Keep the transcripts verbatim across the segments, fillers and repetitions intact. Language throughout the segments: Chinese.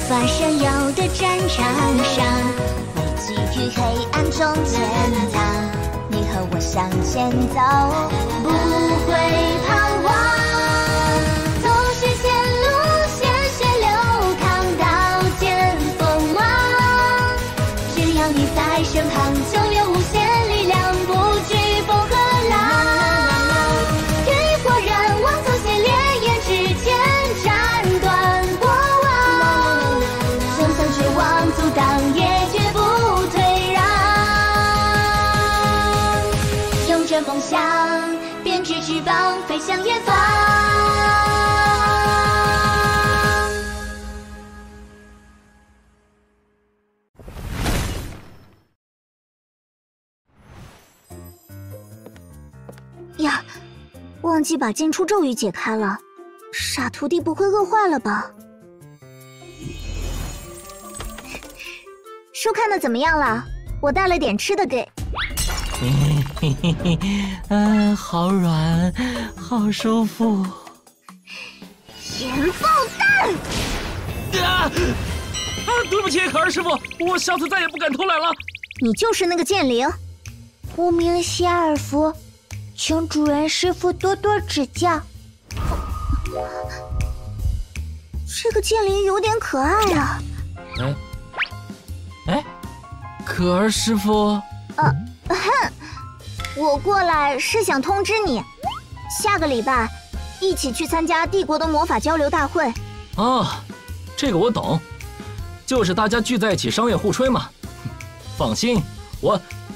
发神游的战场上，为继续黑暗中践踏。你和我向前走，不会彷徨。走寻线路，鲜血流淌到见锋芒。只要你在身旁，就有无限力量，不惧风和浪。浴火燃望，走线烈焰之前，斩断过往。就算绝望阻挡，也绝不退让。用着梦想，编织翅膀，飞向远方。呀，忘记把进出咒语解开了，傻徒弟不会饿坏了吧？书看的怎么样了？我带了点吃的给。 嘿嘿嘿嘿，嗯，好软，好舒服。 盐爆弹！ 啊！啊！对不起，可儿师傅，我下次再也不敢偷懒了。 你就是那个剑灵。 无名谢尔夫，请主人师傅多多指教。 这个剑灵有点可爱啊。 哎，哎，可儿师傅。 呃，哼，我过来是想通知你，下个礼拜一起去参加帝国的魔法交流大会。 哦，这个我懂，就是大家聚在一起商业互吹嘛。放心，我。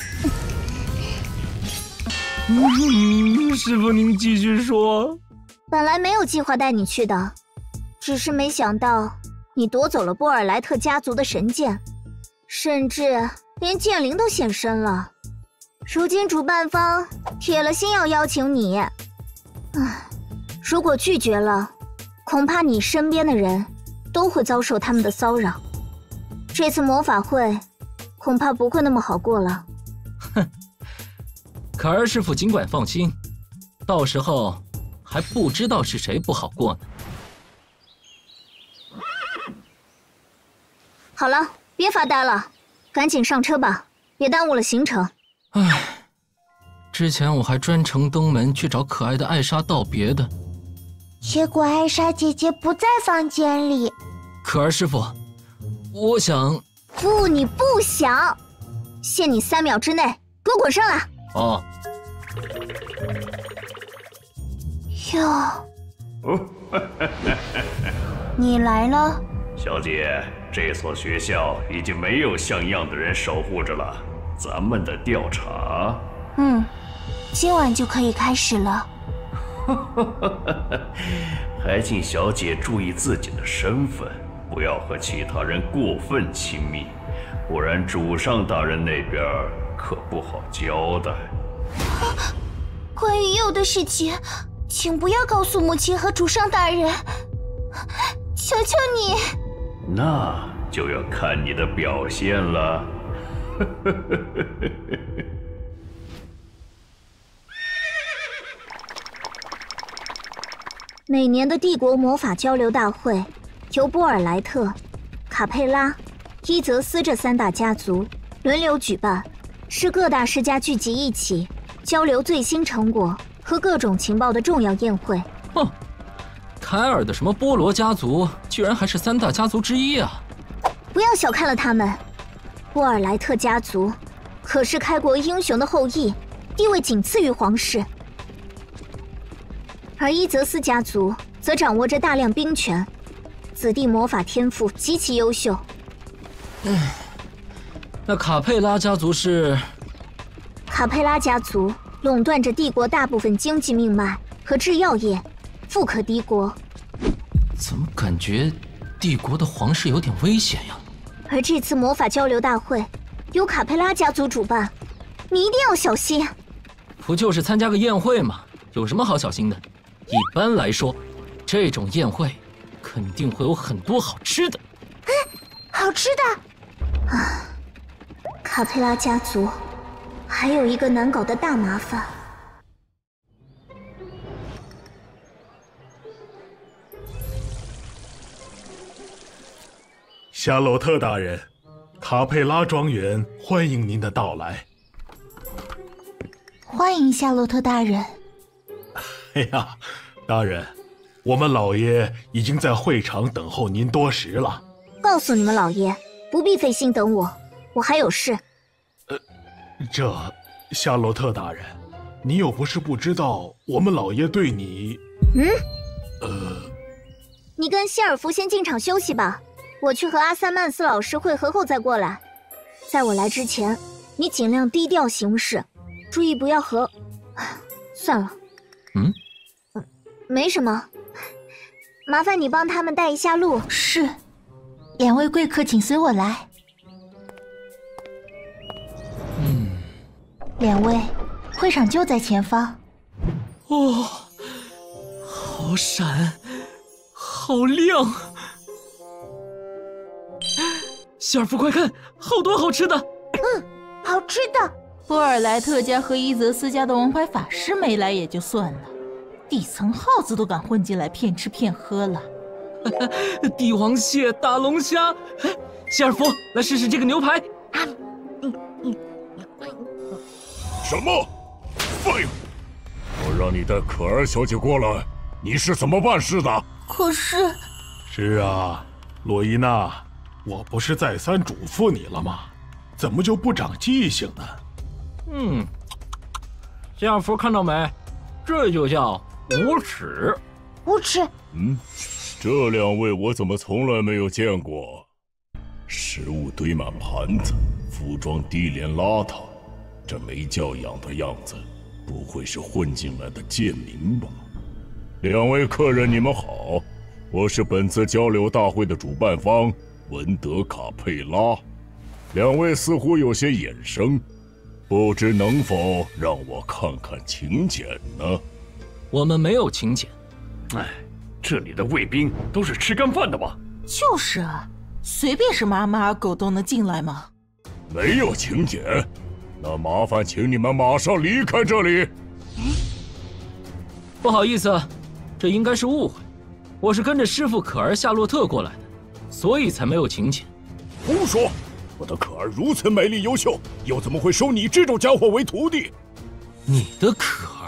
嗯，师傅您继续说。 本来没有计划带你去的，只是没想到你夺走了波尔莱特家族的神剑，甚至连剑灵都现身了。如今主办方铁了心要邀请你，唉，如果拒绝了，恐怕你身边的人都会遭受他们的骚扰。这次魔法会恐怕不会那么好过了。 哼，可儿师傅尽管放心，到时候还不知道是谁不好过呢。 好了，别发呆了，赶紧上车吧，别耽误了行程。 唉，之前我还专程登门去找可爱的艾莎道别的， 结果艾莎姐姐不在房间里。 可儿师傅，我想…… 不，你不想，限你三秒之内给我滚上来！ 哦。 哟，你来了， 小姐。这所学校已经没有像样的人守护着了，咱们的调查， 嗯，今晚就可以开始了。 还请小姐注意自己的身份，不要和其他人过分亲密，不然主上大人那边可不好交代。 关于鼬的事情，请不要告诉母亲和主上大人，求求你。 那就要看你的表现了。 每年的帝国魔法交流大会由波尔莱特、卡佩拉、伊泽斯这三大家族轮流举办，是各大世家聚集一起交流最新成果和各种情报的重要宴会。 哼，凯尔的什么波罗家族居然还是三大家族之一啊！ 不要小看了他们，波尔莱特家族可是开国英雄的后裔，地位仅次于皇室。而伊泽斯家族则掌握着大量兵权，子弟魔法天赋极其优秀。 嗯，那卡佩拉家族是？ 卡佩拉家族垄断着帝国大部分经济命脉和制药业，富可敌国。 怎么感觉帝国的皇室有点危险呀？ 而这次魔法交流大会由卡佩拉家族主办，你一定要小心。 不就是参加个宴会吗？有什么好小心的？一般来说，这种宴会肯定会有很多好吃的。 嗯，好吃的。 啊，卡佩拉家族还有一个难搞的大麻烦。 夏洛特大人，卡佩拉庄园欢迎您的到来。 欢迎夏洛特大人。 哎呀，大人，我们老爷已经在会场等候您多时了。 告诉你们老爷，不必费心等我，我还有事。 呃，这夏洛特大人，你又不是不知道我们老爷对你…… 嗯？ 呃， 你跟希尔弗先进场休息吧，我去和阿萨曼斯老师会合后再过来。在我来之前，你尽量低调行事，注意不要和……算了。 嗯？ 嗯，没什么。麻烦你帮他们带一下路。是。两位贵客，请随我来。 嗯， 两位，会场就在前方。 哦，好闪，好亮！希尔弗，快看，好多好吃的！ 嗯，好吃的。 波尔莱特家和伊泽斯家的王牌法师没来也就算了，底层耗子都敢混进来骗吃骗喝了。 帝王蟹、大龙虾，希尔弗，来试试这个牛排。 什么？废物！我让你带可儿小姐过来，你是怎么办事的？ 可是…… 是啊，洛伊娜，我不是再三嘱咐你了吗？怎么就不长记性呢？ 嗯，希尔弗看到没？这就叫无耻。 无耻。 嗯。这两位我怎么从来没有见过？食物堆满盘子，服装低廉邋遢，这没教养的样子，不会是混进来的贱民吧？两位客人，你们好，我是本次交流大会的主办方文德卡佩拉。两位似乎有些眼生，不知能否让我看看请柬呢？ 我们没有请柬。 哎。这里的卫兵都是吃干饭的吧？ 就是啊，随便是妈妈狗都能进来吗？ 没有请柬，那麻烦请你们马上离开这里。 嗯，不好意思，这应该是误会。我是跟着师傅可儿夏洛特过来的，所以才没有请柬。 胡说！我的可儿如此美丽优秀，又怎么会收你这种家伙为徒弟？ 你的可儿。